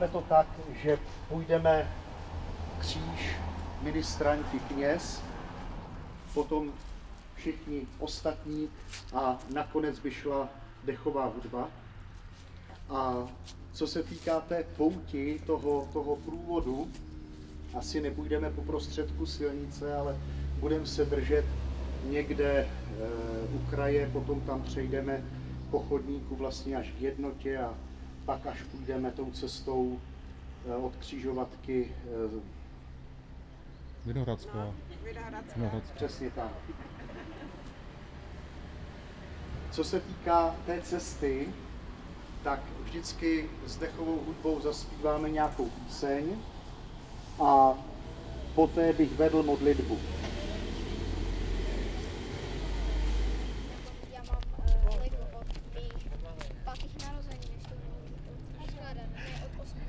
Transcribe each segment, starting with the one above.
uděláme to tak, že půjdeme kříž, ministraň i kněz, potom všichni ostatní a nakonec by šla dechová hudba. A co se týká té pouti, toho průvodu, asi nepůjdeme po prostředku silnice, ale budeme se držet někde u kraje, potom tam přejdeme po chodníku vlastně až k Jednotě a pak až půjdeme tou cestou od křižovatky Vinohradská. Přesně tak. Co se týká té cesty, tak vždycky s dechovou hudbou zaspíváme nějakou píseň a poté bych vedl modlitbu. Já mám Lego od mých 5. narozenin, ještě skládat, ne od 8.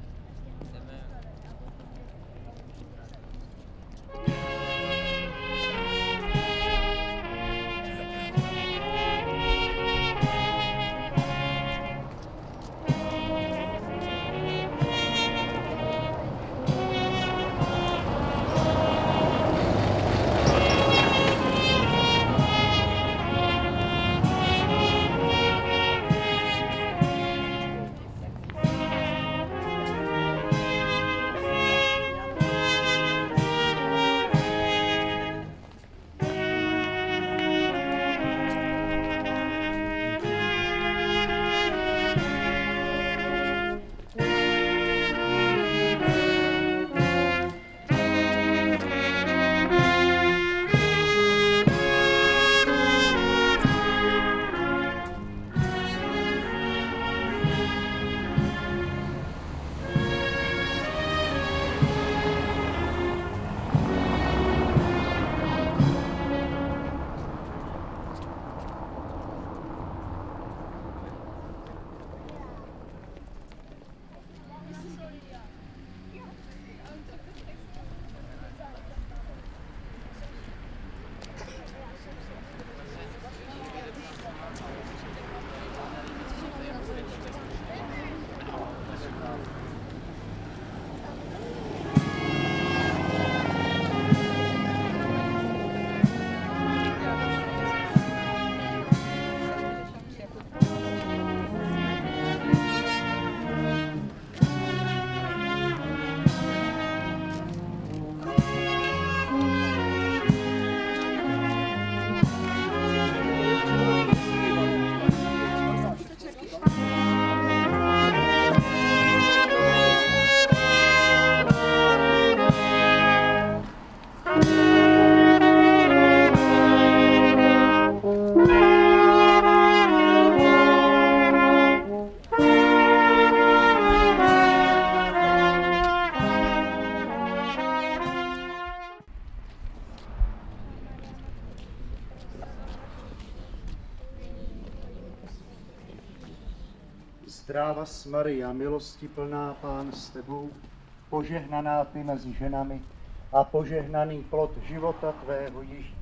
Zdráva s Maria, milosti plná, Pán s tebou, požehnaná ty mezi ženami a požehnaný plod života tvého Ježíš.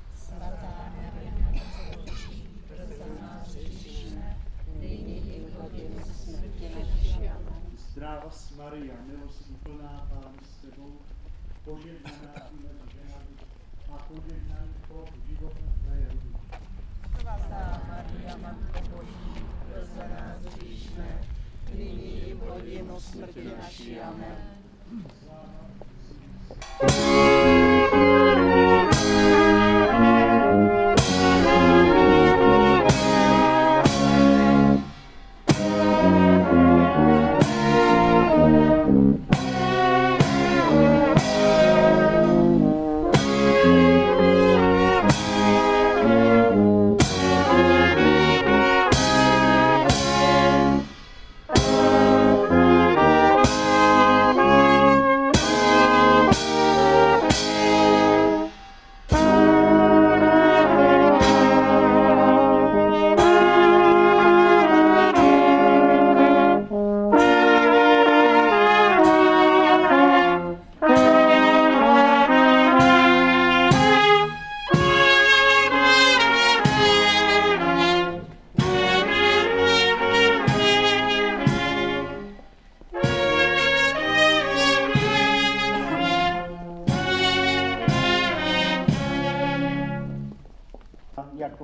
Svatá Maria, pro nás hříšné, nyní i v hodinu smrti naší. Zdráva s Maria, milosti plná, Pán s tebou, požehnaná ty mezi ženami a požehnaný plod života tvého Ježíš. Svatá Maria, Matko Boží, pro nás hříšné, nyní i v hodinu smrti naší. Amen.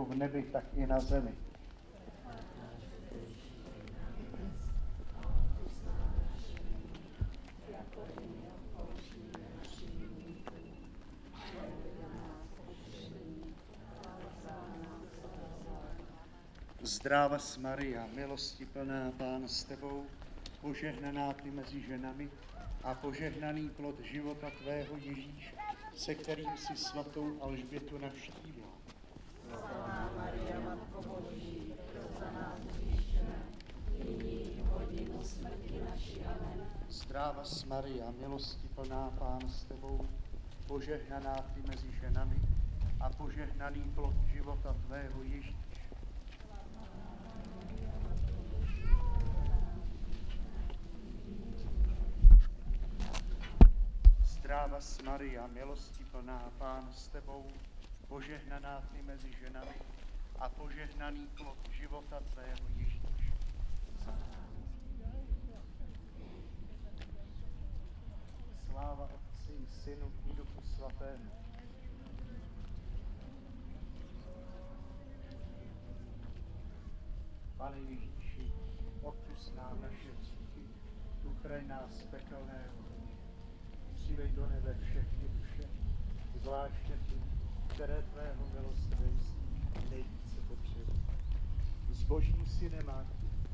v nebi, tak i na zemi. Zdráva s Maria, milosti plná, Pán s tebou, požehnaná ty mezi ženami a požehnaný plod života tvého Ježíše, se kterým si svatou Alžbětu navštívila. Svatá Maria, Matko Boží, za nás hříšné, nyní v hodinu smrti naší. Amen. Zdráva s Maria, milosti plná, Pán s tebou, požehnaná ty mezi ženami a požehnaný plod života tvého Ježíše. Zdráva s Maria, milosti plná, Pán s tebou, požehnaná ty mezi ženami a požehnaný plod života tvého Ježíše. Sláva Otci i Synu i Duchu Svatému. Pane Ježíši, odpusť nám naše hříchy, uchraň nás z pekelného. Přivej do nebe všechny duše, zvláště ty, které tvého milosrdenství nejvíce potřebují. S Božím Synem a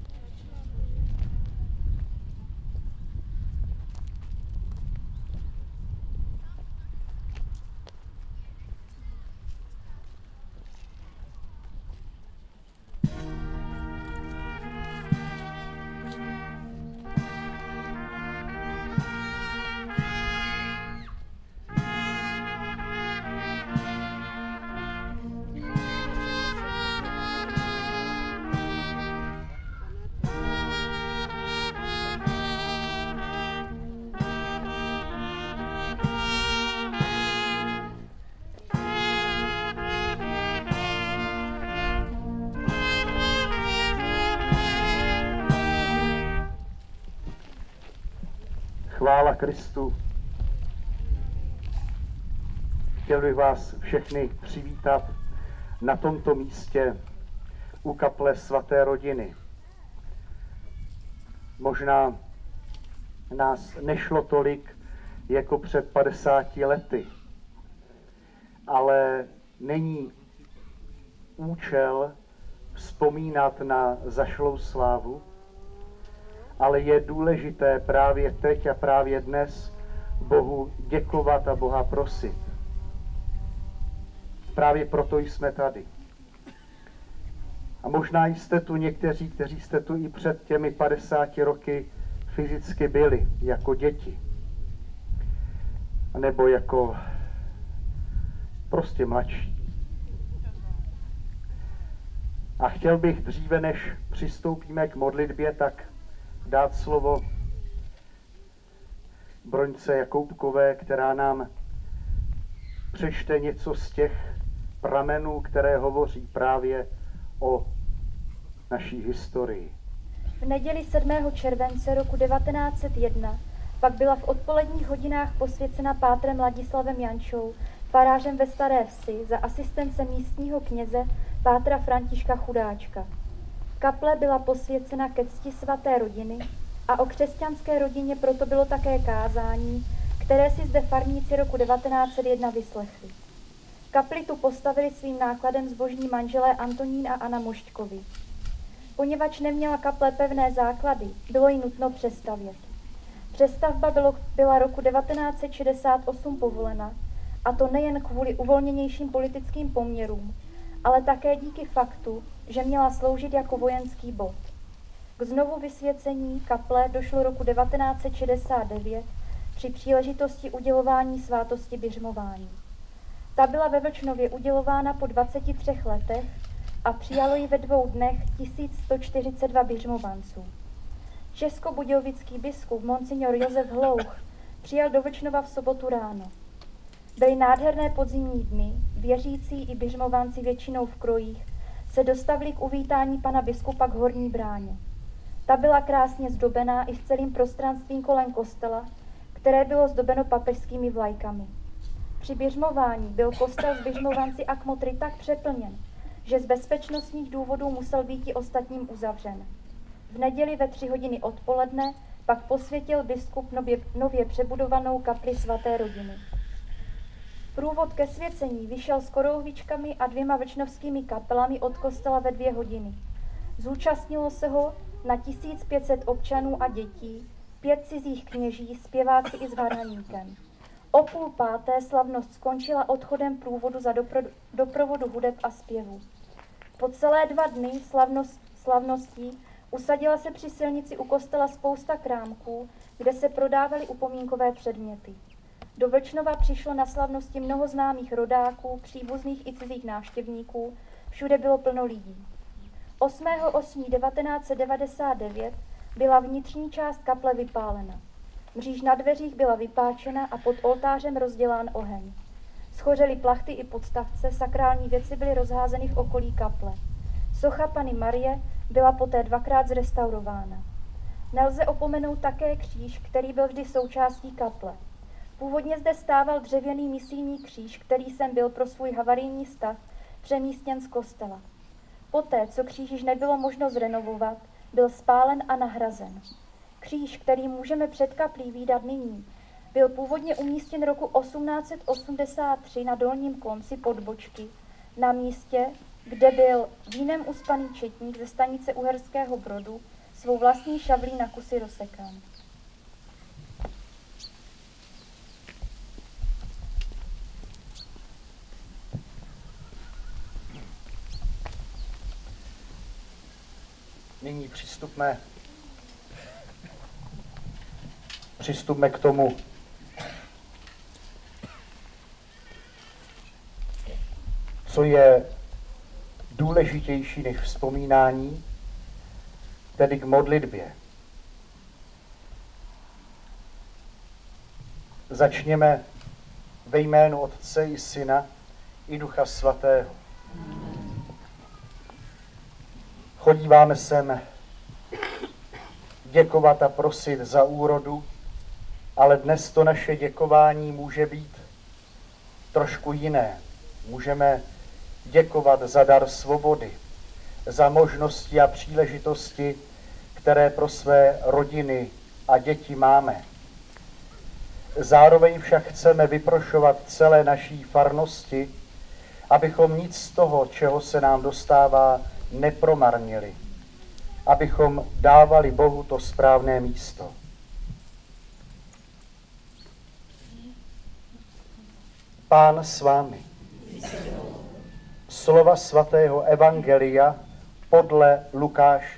chvála Kristu. Chtěl bych vás všechny přivítat na tomto místě u kaple svaté rodiny. Možná nás nešlo tolik jako před 50 lety, ale není účel vzpomínat na zašlou slávu, ale je důležité právě teď a právě dnes Bohu děkovat a Boha prosit. Právě proto jsme tady. A možná jste tu někteří, kteří jste tu i před těmi 50 roky fyzicky byli, jako děti. Nebo jako prostě mladší. A chtěl bych dříve, než přistoupíme k modlitbě, tak dát slovo Broňce Jakoubkové, která nám přečte něco z těch pramenů, které hovoří právě o naší historii. V neděli 7. července roku 1901 pak byla v odpoledních hodinách posvěcena pátrem Ladislavem Jančou, farářem ve Staré Vsi, za asistence místního kněze pátra Františka Chudáčka. Kaple byla posvěcena ke cti svaté rodiny a o křesťanské rodině proto bylo také kázání, které si zde farníci roku 1901 vyslechli. Kapli tu postavili svým nákladem zbožní manželé Antonín a Anna Mošťkovi. Poněvadž neměla kaple pevné základy, bylo ji nutno přestavět. Přestavba byla roku 1968 povolena, a to nejen kvůli uvolněnějším politickým poměrům, ale také díky faktu, že měla sloužit jako vojenský bod. K znovu vysvěcení kaple došlo roku 1969 při příležitosti udělování svátosti biřmování. Ta byla ve Vlčnově udělována po 23 letech a přijalo ji ve 2 dnech 1142 biřmovanců. Českobudějovický biskup monsignor Josef Hlouch přijel do Vlčnova v sobotu ráno. Byly nádherné podzimní dny, věřící i biřmovanci většinou v krojích se dostavili k uvítání pana biskupa k horní bráně. Ta byla krásně zdobená i s celým prostranstvím kolem kostela, které bylo zdobeno papežskými vlajkami. Při biřmování byl kostel s biřmovanci a kmotry tak přeplněn, že z bezpečnostních důvodů musel být i ostatním uzavřen. V neděli ve 3 hodiny odpoledne pak posvětil biskup nově přebudovanou kapli svaté rodiny. Průvod ke svěcení vyšel s korouhvičkami a 2 vlčnovskými kapelami od kostela ve 2 hodiny. Zúčastnilo se ho na 1500 občanů a dětí, 5 cizích kněží, zpěváci i s varhaníkem. O 4:30 slavnost skončila odchodem průvodu za doprovodu hudeb a zpěvu. Po celé 2 dny slavností usadila se při silnici u kostela spousta krámků, kde se prodávaly upomínkové předměty. Do Vlčnova přišlo na slavnosti mnoho známých rodáků, příbuzných i cizích návštěvníků, všude bylo plno lidí. 8.8.1999 byla vnitřní část kaple vypálena. Mříž na dveřích byla vypáčena a pod oltářem rozdělán oheň. Schořely plachty i podstavce, sakrální věci byly rozházeny v okolí kaple. Socha Panny Marie byla poté 2krát zrestaurována. Nelze opomenout také kříž, který byl vždy součástí kaple. Původně zde stával dřevěný misijní kříž, který sem byl pro svůj havarijní stav přemístěn z kostela. Poté, co kříž již nebylo možno zrenovovat, byl spálen a nahrazen. Kříž, který můžeme před kaplí vídat nyní, byl původně umístěn roku 1883 na dolním konci podbočky, na místě, kde byl vínem uspaný četník ze stanice Uherského Brodu svou vlastní šavlí na kusy rozsekán. Nyní přistupme k tomu, co je důležitější než vzpomínání, tedy k modlitbě. Začněme ve jménu Otce i Syna i Ducha Svatého. Chodíváme sem děkovat a prosit za úrodu, ale dnes to naše děkování může být trošku jiné. Můžeme děkovat za dar svobody, za možnosti a příležitosti, které pro své rodiny a děti máme. Zároveň však chceme vyprošovat celé naší farnosti, abychom nic z toho, čeho se nám dostává, nepromarnili, abychom dávali Bohu to správné místo. Pán s vámi. Slova svatého evangelia podle Lukáše.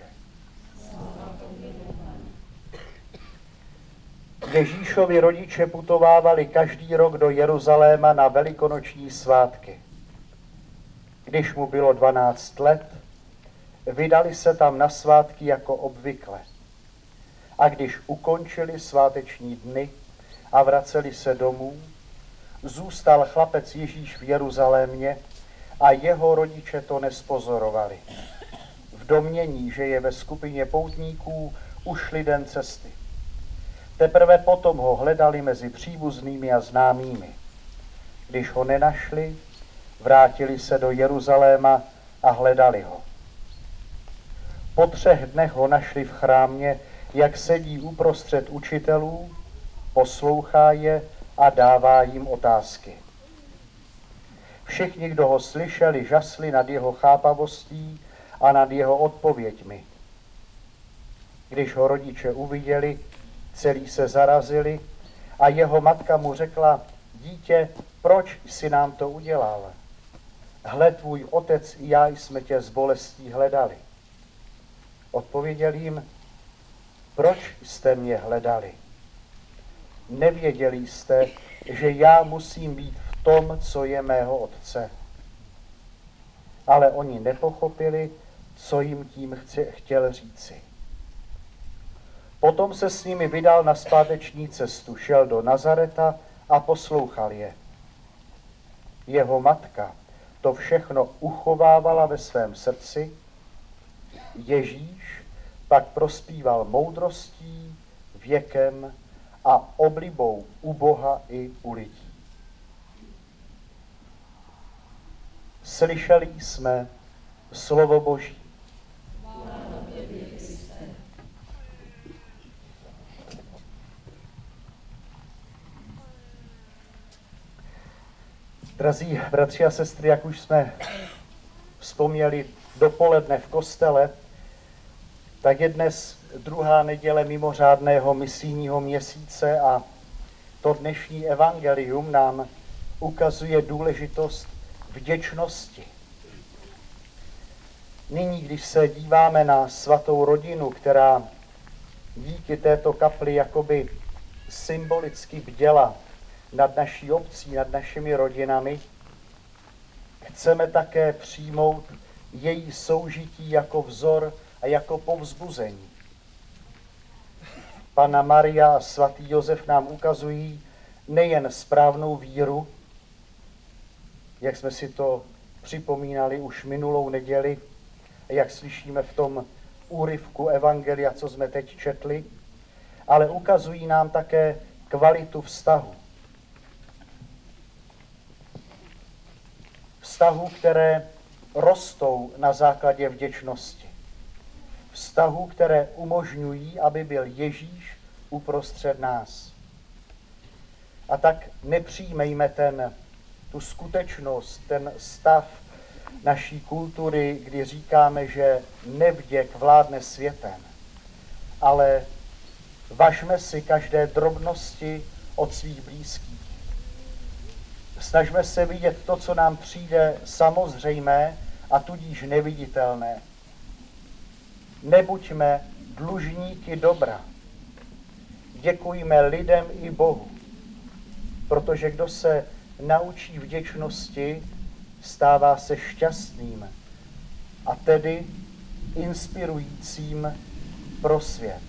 Ježíšovi rodiče putovávali každý rok do Jeruzaléma na velikonoční svátky. Když mu bylo 12 let, vydali se tam na svátky jako obvykle. A když ukončili sváteční dny a vraceli se domů, zůstal chlapec Ježíš v Jeruzalémě a jeho rodiče to nespozorovali. V domnění, že je ve skupině poutníků, ušli den cesty. Teprve potom ho hledali mezi příbuznými a známými. Když ho nenašli, vrátili se do Jeruzaléma a hledali ho. Po 3 dnech ho našli v chrámě, jak sedí uprostřed učitelů, poslouchá je a dává jim otázky. Všichni, kdo ho slyšeli, žasli nad jeho chápavostí a nad jeho odpověďmi. Když ho rodiče uviděli, celí se zarazili a jeho matka mu řekla: dítě, proč jsi nám to udělal? Hle, tvůj otec i já jsme tě s bolestí hledali. Odpověděl jim: proč jste mě hledali? Nevěděli jste, že já musím být v tom, co je mého otce. Ale oni nepochopili, co jim tím chtěl říci. Potom se s nimi vydal na zpáteční cestu, šel do Nazareta a poslouchal je. Jeho matka to všechno uchovávala ve svém srdci, Ježíš pak prospíval moudrostí, věkem a oblibou u Boha i u lidí. Slyšeli jsme Slovo Boží. Drazí bratři a sestry, jak už jsme vzpomněli dopoledne v kostele, tak je dnes druhá neděle mimořádného misijního měsíce a to dnešní evangelium nám ukazuje důležitost vděčnosti. Nyní, když se díváme na svatou rodinu, která díky této kapli jakoby symbolicky bděla nad naší obcí, nad našimi rodinami, chceme také přijmout její soužití jako vzor a jako povzbuzení. Panna Maria a svatý Josef nám ukazují nejen správnou víru, jak jsme si to připomínali už minulou neděli, jak slyšíme v tom úryvku evangelia, co jsme teď četli, ale ukazují nám také kvalitu vztahu. Vztahu, které rostou na základě vděčnosti. Vztahu, které umožňují, aby byl Ježíš uprostřed nás. A tak nepřijmejme tu skutečnost, ten stav naší kultury, kdy říkáme, že nevděk vládne světem, ale važme si každé drobnosti od svých blízkých. Snažme se vidět to, co nám přijde samozřejmé a tudíž neviditelné. Nebuďme dlužníky dobra. Děkujme lidem i Bohu, protože kdo se naučí vděčnosti, stává se šťastným a tedy inspirujícím pro svět.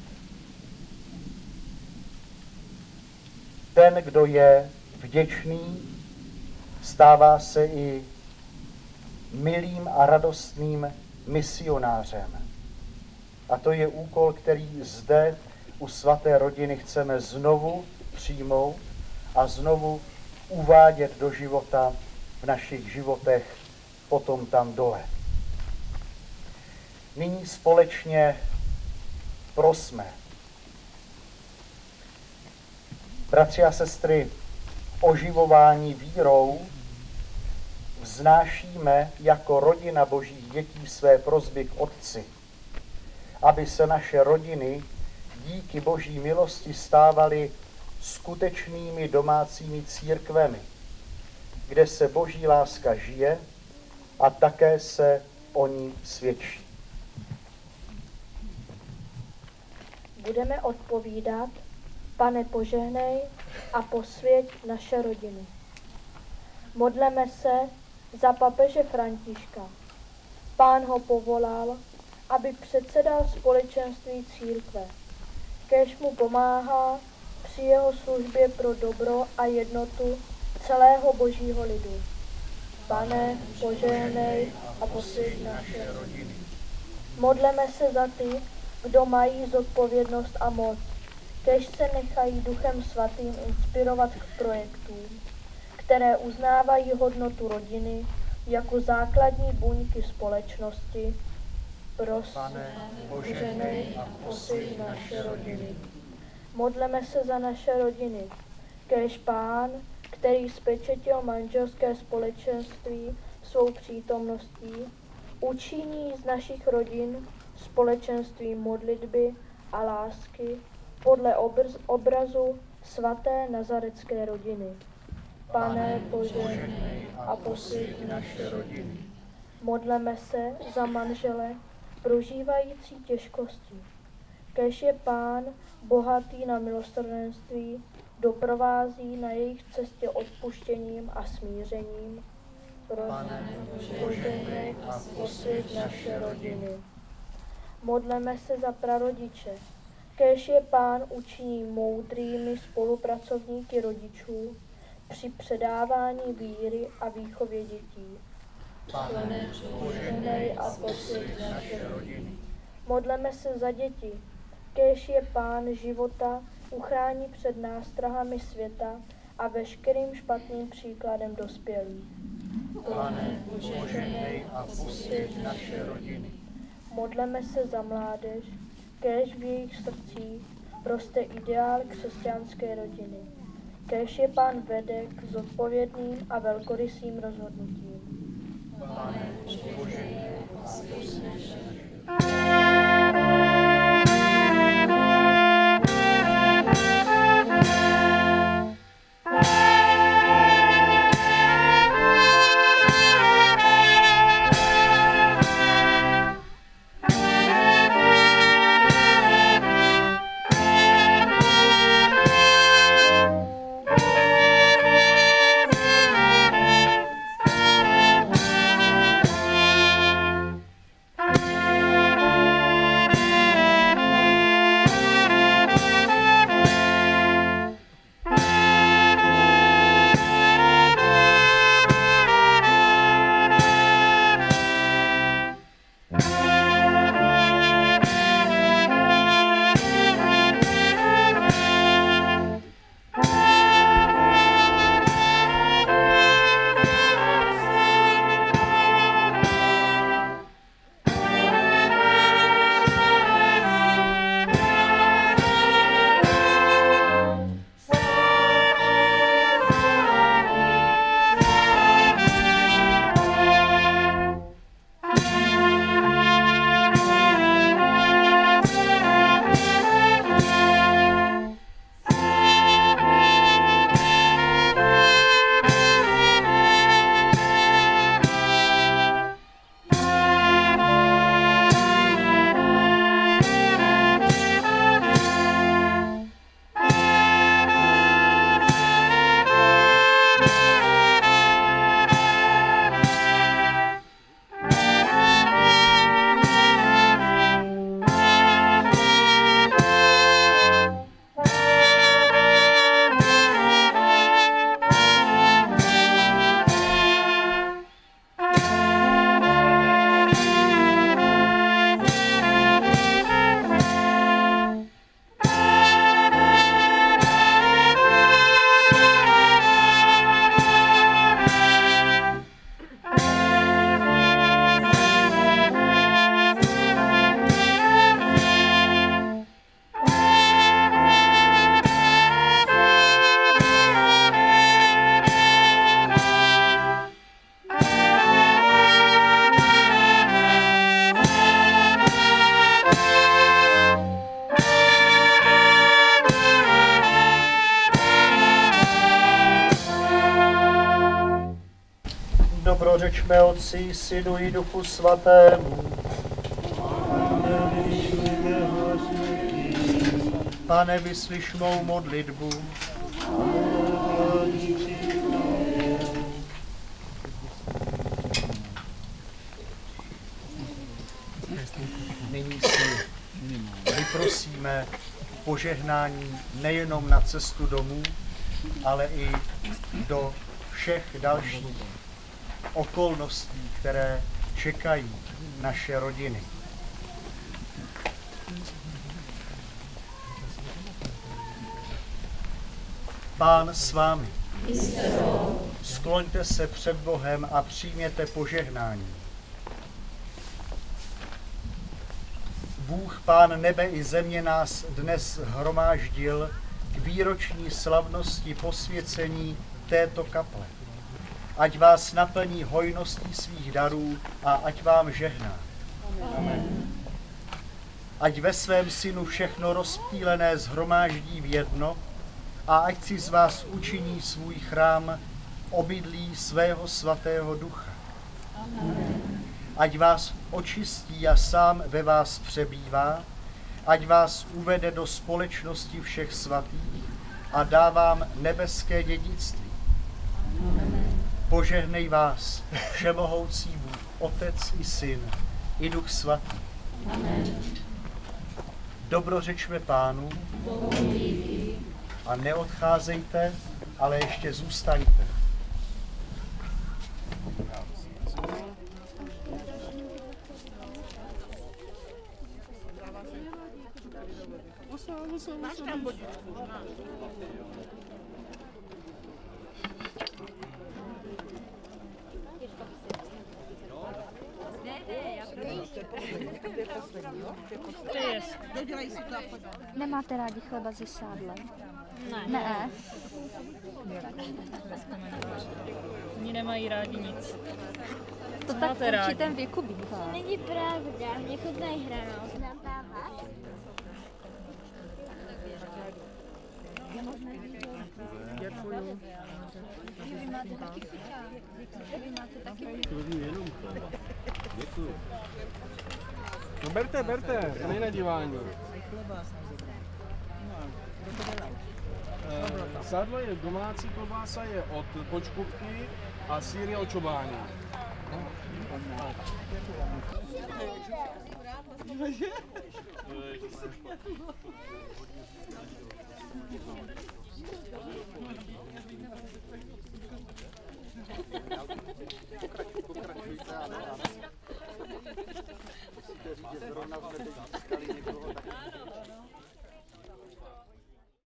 Ten, kdo je vděčný, stává se i milým a radostným misionářem. A to je úkol, který zde u svaté rodiny chceme znovu přijmout a znovu uvádět do života v našich životech potom tam dole. Nyní společně prosme. Bratři a sestry, oživování vírou vznášíme jako rodina božích dětí své prosby k Otci, aby se naše rodiny díky boží milosti stávaly skutečnými domácími církvemi, kde se boží láska žije a také se o ní svědčí. Budeme odpovídat: Pane, požehnej a posvěť naše rodiny. Modleme se za papeže Františka. Pán ho povolal, aby předsedal společenství církve. Kéž mu pomáhá při jeho službě pro dobro a jednotu celého božího lidu. Pane, požehnej a posvěť naše rodiny. Modleme se za ty, kdo mají zodpovědnost a moc, kéž se nechají Duchem Svatým inspirovat k projektům, které uznávají hodnotu rodiny jako základní buňky společnosti. Prosím, požehnej a posvěť naše rodiny. Modleme se za naše rodiny, kéž Pán, který spečetil manželské společenství svou přítomností, učiní z našich rodin společenství modlitby a lásky podle obrazu svaté nazarecké rodiny. Pane, požehnej a posvěť naše rodiny. Modleme se za manžele prožívající těžkosti. Kéž je Pán bohatý na milosrdenství, doprovází na jejich cestě odpuštěním a smířením. Pane, požehnej a posvěť naše rodiny. Modleme se za prarodiče. Kéž je Pán učiní moudrými spolupracovníky rodičů při předávání víry a výchově dětí. Pane, požehnej a posvěť naše rodiny. Modleme se za děti. Kéž je Pán života uchrání před nástrahami světa a veškerým špatným příkladem dospělých. Pane, požehnej a posvěť naše rodiny. Modleme se za mládež, kéž v jejich srdcích roste ideál křesťanské rodiny. Kéž je Pán vede k zodpovědným a velkorysým rozhodnutím. Pane, požehnej a posvěť. Dobrořečme Otci, Synu i Duchu Svatému. Pane, vyslyš mou modlitbu. Nyní si vyprosíme požehnání nejenom na cestu domů, ale i do všech dalších okolností, které čekají naše rodiny. Pán s vámi. Skloňte se před Bohem a přijměte požehnání. Bůh, Pán nebe i země, nás dnes hromáždil k výroční slavnosti posvěcení této kaple. Ať vás naplní hojností svých darů a ať vám žehná. Amen. Ať ve svém Synu všechno rozptýlené shromáždí v jedno a ať si z vás učiní svůj chrám obydlí svého svatého ducha. Amen. Ať vás očistí a sám ve vás přebývá, ať vás uvede do společnosti všech svatých a dá vám nebeské dědictví. Amen. Požehnej vás všemohoucí Bůh, Otec i Syn, i Duch Svatý. Amen. Dobrořečme Pánu a neodcházejte, ale ještě zůstaňte. Máš tam bodičku? jíst. Dodělej si to a pojď. Nemáte rádi chleba ze sádlem? Ne. Ne. Oni nemají rádi nic. To tak máte v rádi? určitém věku bývá. Není pravda, mě chutnají hranolky. Nadávat? No berte, to není na dívání. Sádlo je domácí klobása, je od Počkůvky a sýr je od Čobáni.